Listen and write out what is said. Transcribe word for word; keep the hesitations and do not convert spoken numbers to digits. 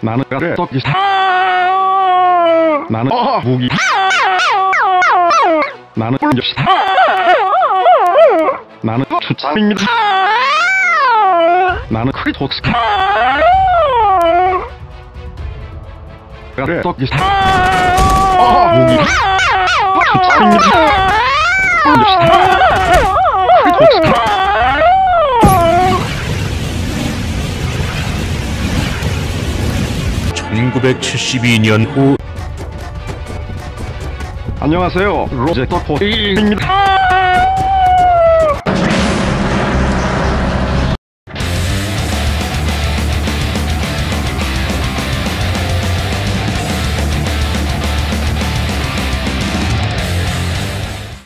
나는 가래떡이 나는 어, 무기 나는 꿀젓이 나는 추장입니다. 나는 크리톡스 가래떡이 어, 무기 추장입니다. 꿀젓이 크리톡스 천구백칠십이 년 후 안녕하세요, 로제터 포입니다.